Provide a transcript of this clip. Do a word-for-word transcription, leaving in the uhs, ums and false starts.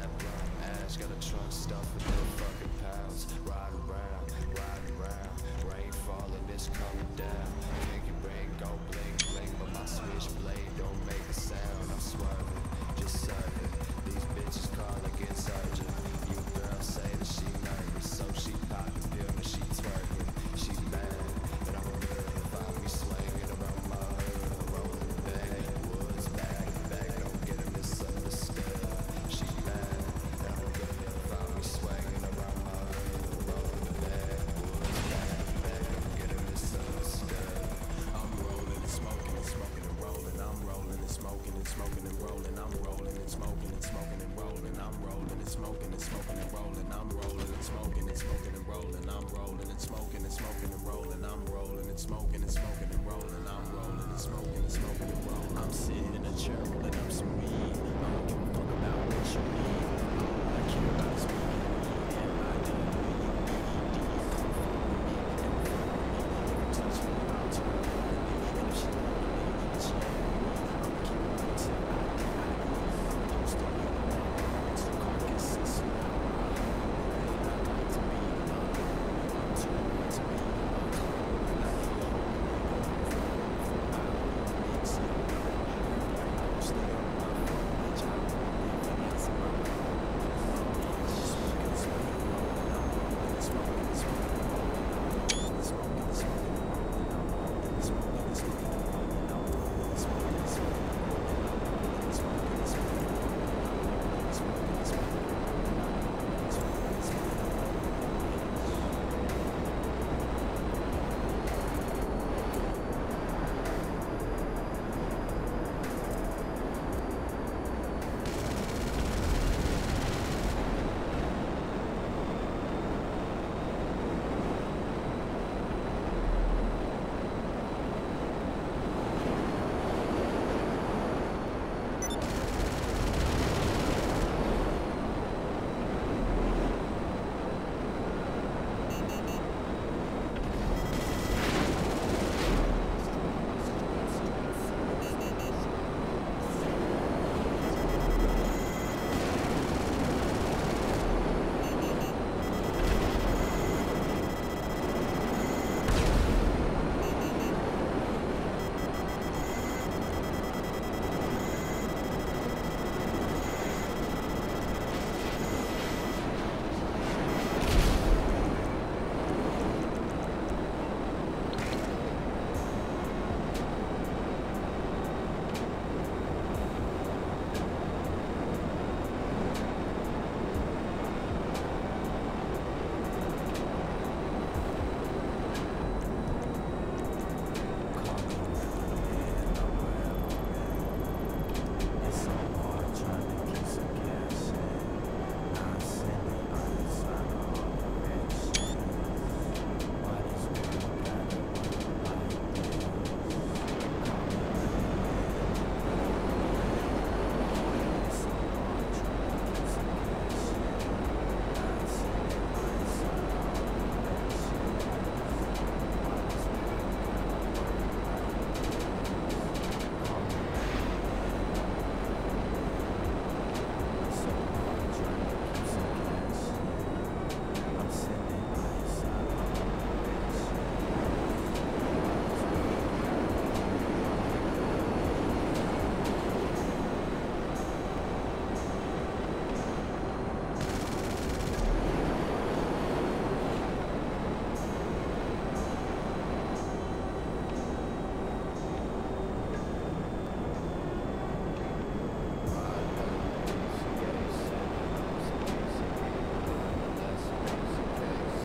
that blunt ash, got a trunk stuffed with no fucking pounds. Riding round, riding round, rain falling, it's coming down. Pinky ring go bling bling, but my switchblade don't make a sound. I'm swerving, just serving. These bitches calling, gets urgent. You girl say that she nervous, so she poppin' pill and she twerking. She mad that I'm good, find me swinging around my hood, rolling the backwoods, back to back, don't get it misunderstood. She mad that I'm good, find me swinging around my hood, rolling the backwoods, back to back, don't get it misunderstood. I'm rolling and smoking and smoking and rolling. I'm rolling and smoking and smoking and rolling. I'm rolling and smoking and smoking and rolling. I'm rolling and smoking and smoking and rolling. I'm rolling and smoking and smoking and rolling. I'm rolling and smoking and smoking and rolling. I'm rolling and smoking and smoking and rolling. I'm rolling and smoking and smoking and rolling. I'm sitting in a chair rolling up some weed.